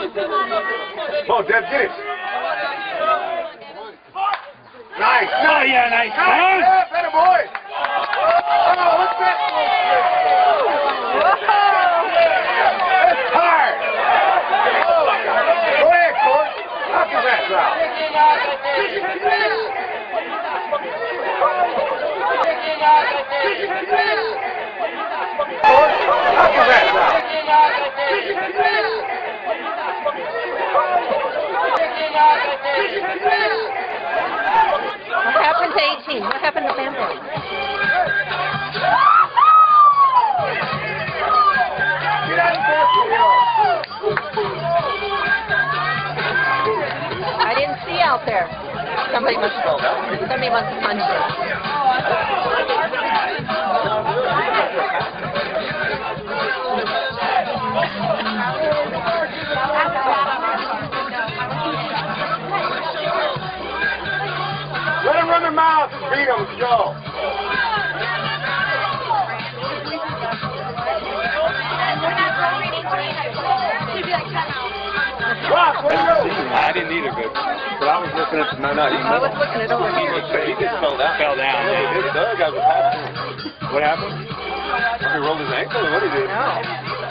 Oh, Deb, get it. Nice. Oh, yeah, nice. Yeah, better boy. Oh, what's that? That's hard. Go ahead, Court. Knock his ass out. Court, knock his ass out. What happened to 18? What happened to Bamboo? Get out of there, I didn't see out there. Somebody must have punched it. Let them run their mouths and beat them. Let's go. Rock, what do you do? I didn't either, but I was looking at the I was looking at over here. He just fell down. Fell down. The other guy was passing. What happened? He rolled his ankle or what did he do? No.